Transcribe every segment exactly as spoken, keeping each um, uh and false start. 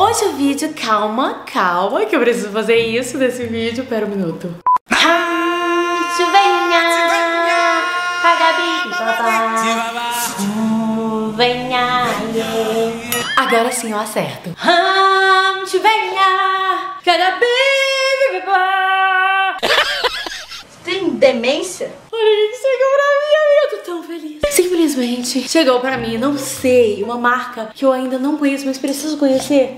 Hoje o vídeo, calma, calma, que eu preciso fazer isso nesse vídeo. Pera um minuto. Hum, chuvenha, a Gabi, babá. Chuvenha, yeah. Agora sim eu acerto. Hum, chuvenha, a Gabi, babá. Tem demência? Olha isso, chegou pra mim, amiga, eu tô tão feliz. Simplesmente chegou pra mim, não sei, uma marca que eu ainda não conheço, mas preciso conhecer.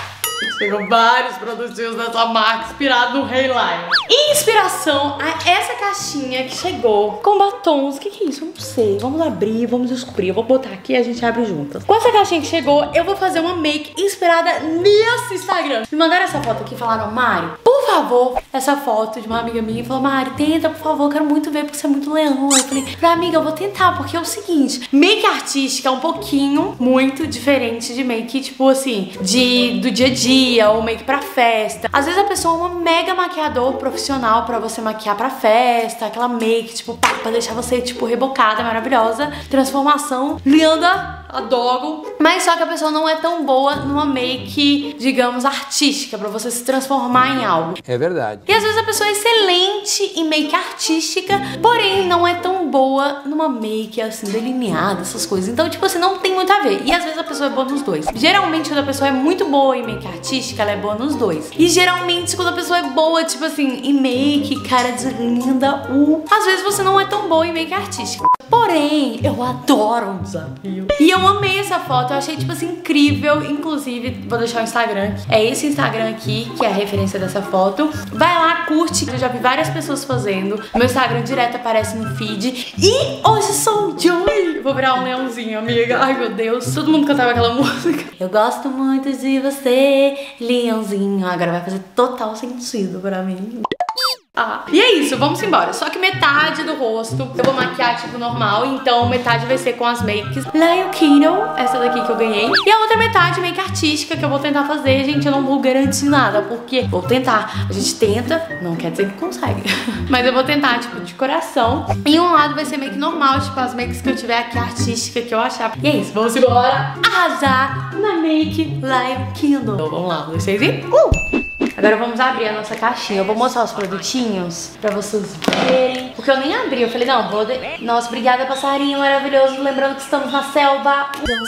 Chegou vários produtinhos dessa marca inspirado no Rei Lion. Inspiração a essa caixinha que chegou com batons. O que que é isso? Eu não sei. Vamos abrir, vamos descobrir. Eu vou botar aqui e a gente abre juntas. Com essa caixinha que chegou, eu vou fazer uma make inspirada nesse Instagram. Me mandaram essa foto aqui e falaram, Mari, por favor, essa foto de uma amiga minha e falou, Mari, tenta, por favor, quero muito ver porque você é muito leão. Eu falei, pra amiga, eu vou tentar, porque é o seguinte, make artística é um pouquinho muito diferente de make, tipo assim, de, do dia a dia ou make pra festa. Às vezes a pessoa é uma mega maquiador profissional pra você maquiar pra festa, aquela make, tipo, pá, pra deixar você, tipo, rebocada, maravilhosa. Transformação linda, adoro. Mas só que a pessoa não é tão boa numa make, digamos, artística, pra você se transformar em algo. É verdade. E às vezes a pessoa é excelente em make artística, porém não é tão boa numa make, assim, delineada, essas coisas. Então, tipo assim, não tem muito a ver. E às vezes a pessoa é boa nos dois. Geralmente, quando a pessoa é muito boa em make artística, ela é boa nos dois. E geralmente, quando a pessoa é boa, tipo assim, em make, cara de linda, uh, às vezes você não é tão boa em make artística. Porém, eu adoro um desafio. E eu amei essa foto, eu achei, tipo assim, incrível. Inclusive, vou deixar o Instagram. É esse Instagram aqui, que é a referência dessa foto. Vai lá, curte. Eu já vi várias pessoas fazendo. Meu Instagram direto aparece no feed. E hoje sou Joy. Vou virar um leãozinho, amiga. Ai, meu Deus. Todo mundo cantava aquela música. Eu gosto muito de você, leãozinho. Agora vai fazer total sentido pra mim. Ah. E é isso, vamos embora. Só que metade do rosto eu vou maquiar tipo normal, então metade vai ser com as makes Lion Kino, essa daqui que eu ganhei. E a outra metade make artística que eu vou tentar fazer. Gente, eu não vou garantir nada, porque vou tentar. A gente tenta, não quer dizer que consegue. Mas eu vou tentar, tipo, de coração. E um lado vai ser make normal, tipo as makes que eu tiver aqui artística que eu achar. E é isso, vamos embora arrasar na make Lion Kino. Então vamos lá, vocês ir? Uh! Agora vamos abrir a nossa caixinha. Eu vou mostrar os produtinhos pra vocês verem. Porque eu nem abri. Eu falei, não, vou... De... Nossa, obrigada, passarinho maravilhoso. Lembrando que estamos na selva.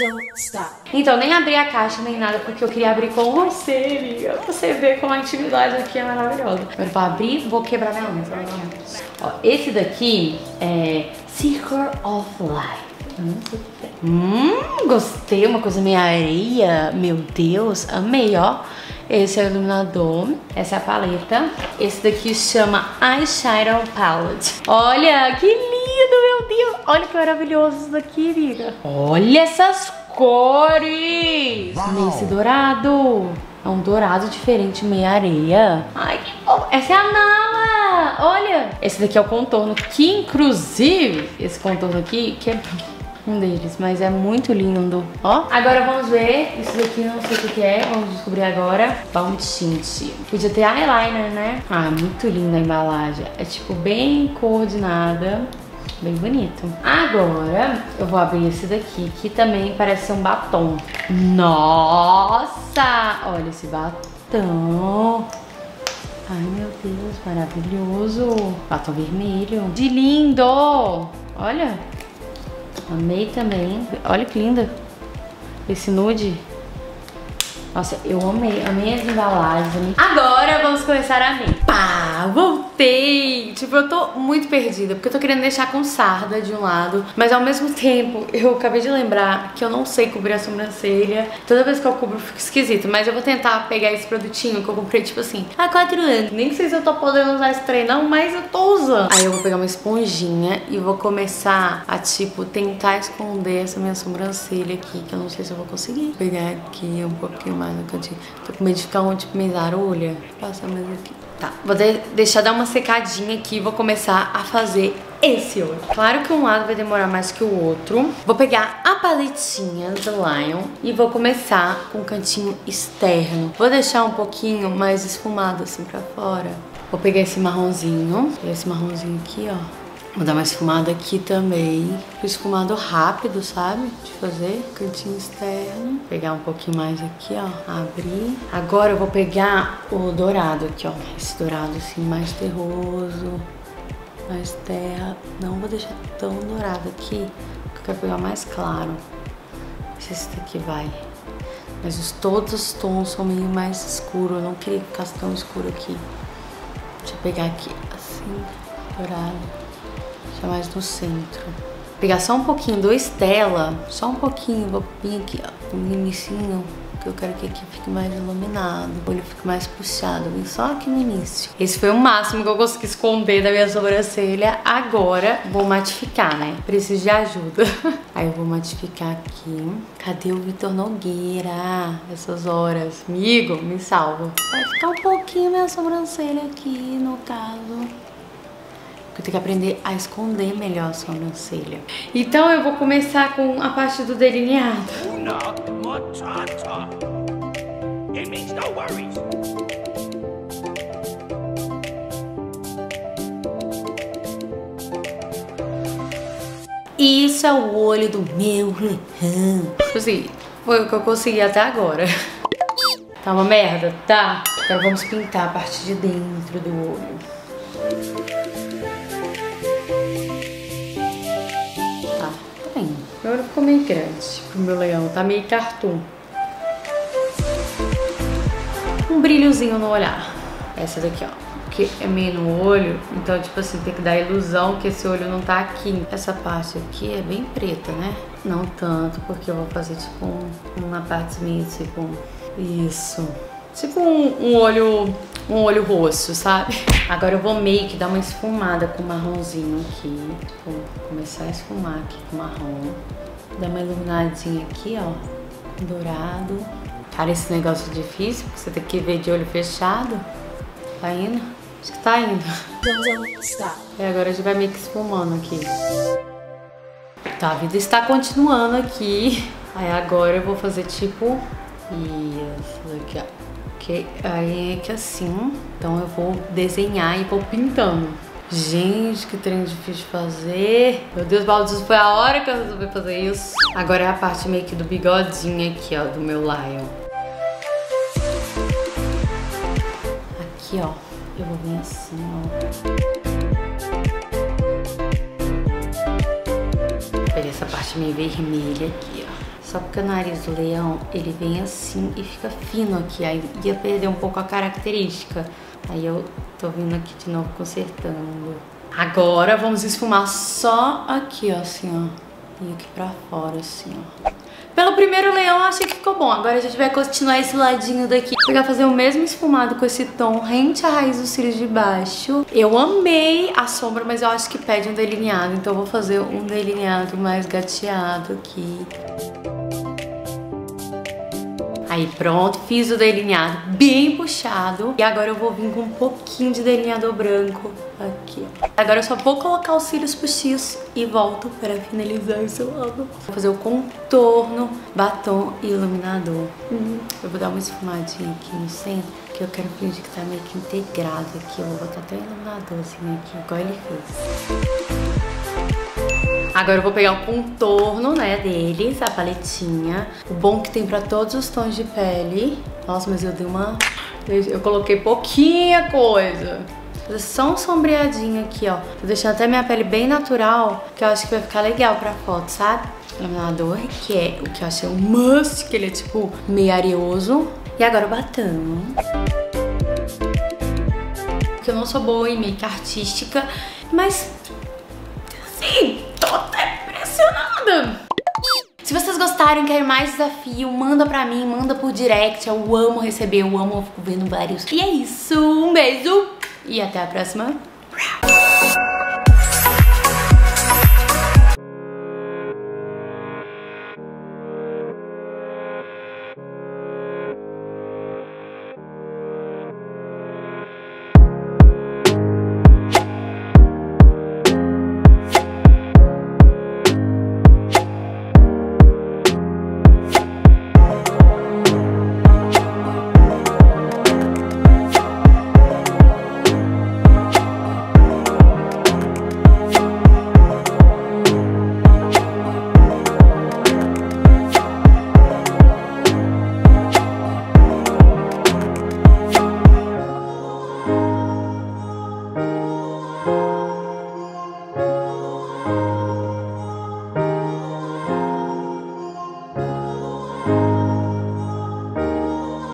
Então, nem abri a caixa, nem nada. Porque eu queria abrir com você, amiga. Pra você ver como a intimidade aqui é maravilhosa. Agora eu vou abrir, vou quebrar minha unha. Ó, esse daqui é Circle of Life. Hum, hum, gostei. Uma coisa meio areia. Meu Deus, amei, ó. Esse é o iluminador, essa é a paleta. Esse daqui chama Eyeshadow Palette. Olha, que lindo, meu Deus. Olha que maravilhoso isso daqui, amiga. Olha essas cores. Nesse dourado. É um dourado diferente, meio areia. Ai, que bom. Essa é a Nala. Olha. Esse daqui é o contorno, que inclusive, esse contorno aqui, que é... um deles, mas é muito lindo. Ó, agora vamos ver. Isso daqui não sei o que é, vamos descobrir agora. Balm Tint. Podia ter eyeliner, né? Ah, muito linda a embalagem. É tipo bem coordenada, bem bonito. Agora eu vou abrir esse daqui, que também parece ser um batom. Nossa! Olha esse batom. Ai, meu Deus, maravilhoso. Batom vermelho. De lindo! Olha. Amei também. Olha que linda. Esse nude. Nossa, eu amei. Amei as embalagens. Amei. Agora vamos começar a make. Pá, voltei. Tipo, eu tô muito perdida, porque eu tô querendo deixar com sarda de um lado, mas ao mesmo tempo, eu acabei de lembrar que eu não sei cobrir a sobrancelha. Toda vez que eu cubro, fica esquisito. Mas eu vou tentar pegar esse produtinho que eu comprei, tipo assim, há quatro anos. Nem sei se eu tô podendo usar esse trem, não, mas eu tô usando. Aí eu vou pegar uma esponjinha e vou começar a, tipo, tentar esconder essa minha sobrancelha aqui, que eu não sei se eu vou conseguir. Vou pegar aqui um pouquinho mais no cantinho. Tô com medo de ficar um, tipo, meio zarulha. Passa mais aqui. Tá, vou de deixar dar uma secadinha aqui e vou começar a fazer esse olho. Claro que um lado vai demorar mais que o outro. Vou pegar a paletinha do Lion e vou começar com o cantinho externo. Vou deixar um pouquinho mais esfumado assim pra fora. Vou pegar esse marronzinho, esse marronzinho aqui, ó. Vou dar uma esfumada aqui também. Esfumado rápido, sabe? De fazer cantinho externo. Pegar um pouquinho mais aqui, ó. Abrir. Agora eu vou pegar o dourado aqui, ó. Esse dourado assim, mais terroso. Mais terra. Não vou deixar tão dourado aqui, porque eu quero pegar mais claro. Não sei se esse daqui vai. Mas os, todos os tons são meio mais escuros. Eu não queria que ficasse tão escuro aqui. Deixa eu pegar aqui, assim, dourado. Deixa mais no centro. Vou pegar só um pouquinho do Stella. Só um pouquinho. Vou vir aqui, ó, no inicinho. Que eu quero que aqui fique mais iluminado. O olho fique mais puxado. Vem só aqui no início. Esse foi o máximo que eu consegui esconder da minha sobrancelha. Agora vou matificar, né? Preciso de ajuda. Aí eu vou matificar aqui. Cadê o Vitor Nogueira? Essas horas. Amigo, me salva. Vai ficar um pouquinho minha sobrancelha aqui, no caso. Eu tenho que aprender a esconder melhor a sobrancelha. Então eu vou começar com a parte do delineado. Isso é o olho do meu leão. Tipo assim, foi o que eu consegui até agora. Tá uma merda? Tá. Agora vamos pintar a parte de dentro do olho. Meu olho ficou meio grande pro meu leão, tá meio cartoon. Um brilhozinho no olhar. Essa daqui, ó, que é meio no olho, então tipo assim, tem que dar a ilusão que esse olho não tá aqui. Essa parte aqui é bem preta, né? Não tanto, porque eu vou fazer tipo um, uma parte meio tipo isso. Tipo um, um olho, um olho roxo, sabe? Agora eu vou meio que dar uma esfumada com marronzinho aqui. Tipo, começar a esfumar aqui com marrom. Dar uma iluminadinha aqui, ó, dourado. Cara, esse negócio é difícil, porque você tem que ver de olho fechado. Tá indo? Acho que tá indo. E agora a gente vai meio que esfumando aqui. Tá, a vida está continuando aqui. Aí agora eu vou fazer tipo isso aqui, ó. Que aí é que assim, então eu vou desenhar e vou pintando. Gente, que trem difícil de fazer. Meu Deus, Baldur, foi a hora que eu resolvi fazer isso. Agora é a parte meio que do bigodinho aqui, ó, do meu Lion. Aqui, ó, eu vou vir assim, ó. Olha essa parte meio vermelha aqui, ó. Só porque o nariz do leão, ele vem assim e fica fino aqui. Aí ia perder um pouco a característica. Aí eu tô vindo aqui de novo consertando. Agora vamos esfumar só aqui, ó, assim, ó. E aqui pra fora, assim, ó. Pelo primeiro leão eu achei que ficou bom. Agora a gente vai continuar esse ladinho daqui. Vou pegar fazer o mesmo esfumado com esse tom rente à raiz dos cílios de baixo. Eu amei a sombra, mas eu acho que pede um delineado. Então eu vou fazer um delineado mais gateado aqui. Aí pronto, fiz o delineado bem puxado. E agora eu vou vir com um pouquinho de delineador branco aqui, ó. Agora eu só vou colocar os cílios postiços e volto para finalizar esse lado. Vou fazer o contorno, batom e iluminador. Hum, eu vou dar uma esfumadinha aqui no centro, que eu quero fingir que tá meio que integrado aqui. Eu vou botar até um iluminadorzinho aqui, igual ele fez. Agora eu vou pegar o contorno, né, deles, a paletinha. O bom que tem pra todos os tons de pele. Nossa, mas eu dei uma... Eu coloquei pouquinha coisa. Vou fazer só um sombreadinho aqui, ó. Tô deixando até minha pele bem natural, que eu acho que vai ficar legal pra foto, sabe? Iluminador, que é o que eu achei um must, que ele é tipo meio areoso. E agora o batom. Porque eu não sou boa em make artística, mas... assim... tô até impressionada! Se vocês gostaram, querem mais desafio, manda pra mim, manda por direct. Eu amo receber, eu amo, eu fico vendo vários. E é isso, um beijo e até a próxima.